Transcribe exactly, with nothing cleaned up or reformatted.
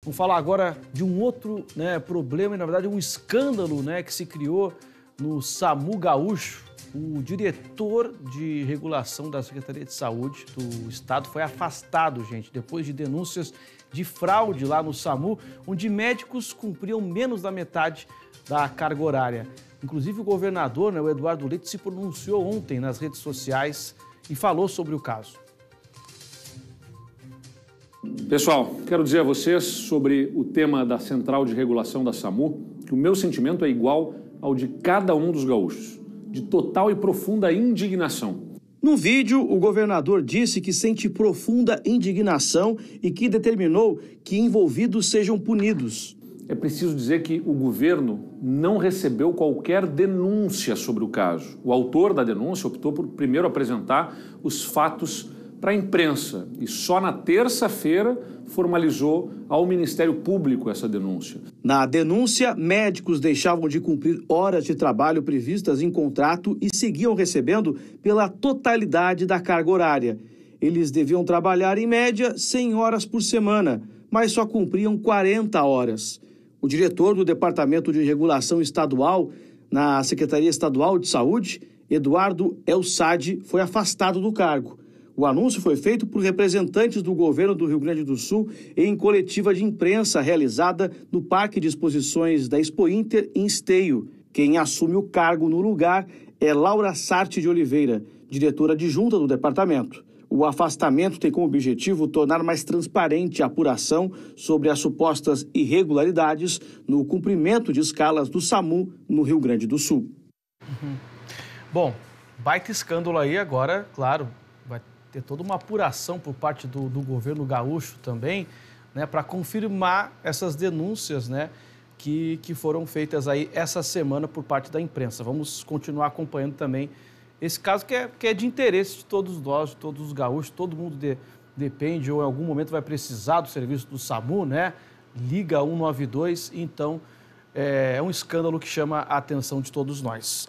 Vamos falar agora de um outro, né, problema, e na verdade um escândalo, né, que se criou no SAMU Gaúcho. O diretor de regulação da Secretaria de Saúde do Estado foi afastado, gente, depois de denúncias de fraude lá no SAMU, onde médicos cumpriam menos da metade da carga horária. Inclusive o governador, né, o Eduardo Leite, se pronunciou ontem nas redes sociais e falou sobre o caso. Pessoal, quero dizer a vocês sobre o tema da Central de Regulação da SAMU, que o meu sentimento é igual ao de cada um dos gaúchos, de total e profunda indignação. No vídeo, o governador disse que sente profunda indignação e que determinou que envolvidos sejam punidos. É preciso dizer que o governo não recebeu qualquer denúncia sobre o caso. O autor da denúncia optou por primeiro apresentar os fatos para a imprensa e só na terça-feira formalizou ao Ministério Público essa denúncia. Na denúncia, médicos deixavam de cumprir horas de trabalho previstas em contrato e seguiam recebendo pela totalidade da carga horária. Eles deviam trabalhar, em média, cem horas por semana, mas só cumpriam quarenta horas. O diretor do Departamento de Regulação Estadual na Secretaria Estadual de Saúde, Eduardo Elsadi, foi afastado do cargo. O anúncio foi feito por representantes do governo do Rio Grande do Sul em coletiva de imprensa realizada no Parque de Exposições da Expo Inter, em Esteio. Quem assume o cargo no lugar é Laura Sarte de Oliveira, diretora adjunta do departamento. O afastamento tem como objetivo tornar mais transparente a apuração sobre as supostas irregularidades no cumprimento de escalas do SAMU no Rio Grande do Sul. Uhum. Bom, baita escândalo aí agora, claro, vai ter toda uma apuração por parte do, do governo gaúcho também, né, para confirmar essas denúncias, né, que, que foram feitas aí essa semana por parte da imprensa. Vamos continuar acompanhando também esse caso que é, que é de interesse de todos nós, de todos os gaúchos, todo mundo de, depende ou em algum momento vai precisar do serviço do SAMU, né? Liga um nove dois, então é, é um escândalo que chama a atenção de todos nós.